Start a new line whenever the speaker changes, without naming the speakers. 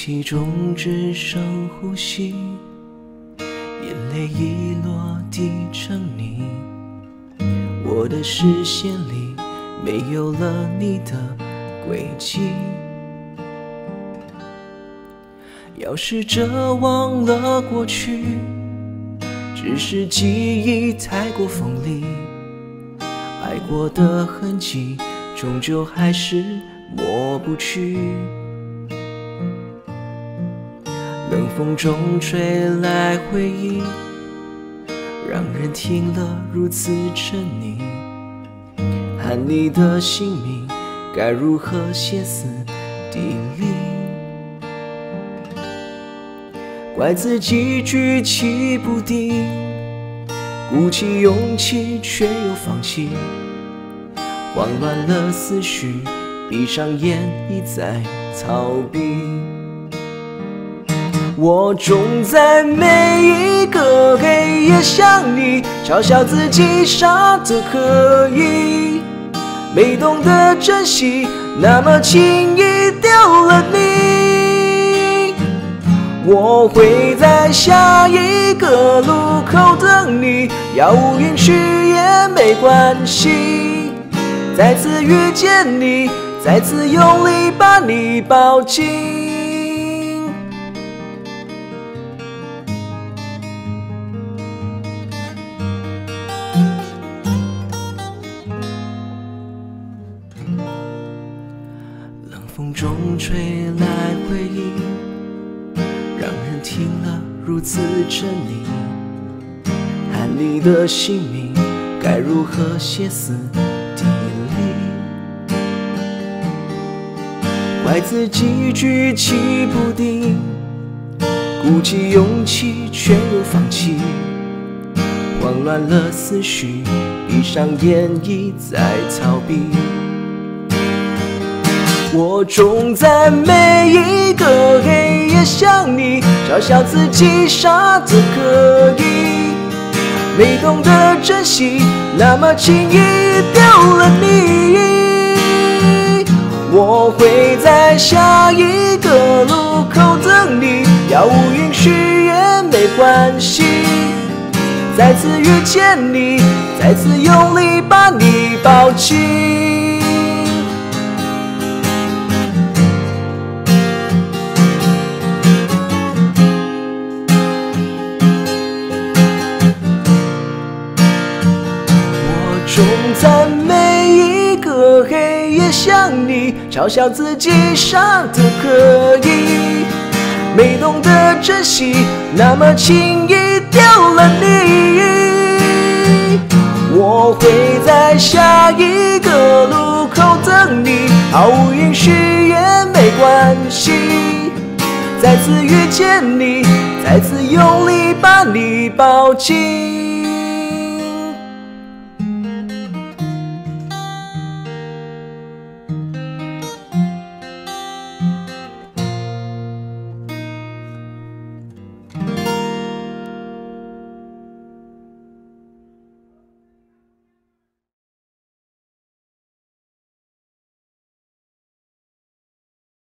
气中只剩呼吸，眼泪已落地成泥。我的视线里没有了你的轨迹。要试着忘了过去，只是记忆太过锋利，爱过的痕迹终究还是抹不去。冷风中吹来回忆，让人听了如此沉溺。喊你的姓名，该如何歇斯底里？怪自己举棋不定，鼓起勇气却又放弃，慌乱了思绪，闭上眼一再逃避。我总在每一个黑夜想你，嘲笑自己傻得可以，没懂得珍惜，那么轻易丢了你。我会在下一个路口等你，杳无音讯也没关系，再次遇见你，再次用力把你抱紧。冷风中吹来回忆，让人听了如此沉溺。喊你的姓名，该如何歇斯底里？怪自己举棋不定，鼓起勇气却又放弃，慌乱了思绪，闭上眼一再逃避。我总在每一个黑夜想你，嘲笑自己傻得可以，没懂得珍惜，那么轻易丢了你。我会在下一个路口等你，杳无音讯也没关系，再次遇见你，再次用力把你抱紧。总在每一个黑夜想你，嘲笑自己傻得可以，没懂得珍惜，那么轻易丢了你。我会在下一个路口等你，毫无音讯也没关系，再次遇见你，再次用力把你抱紧。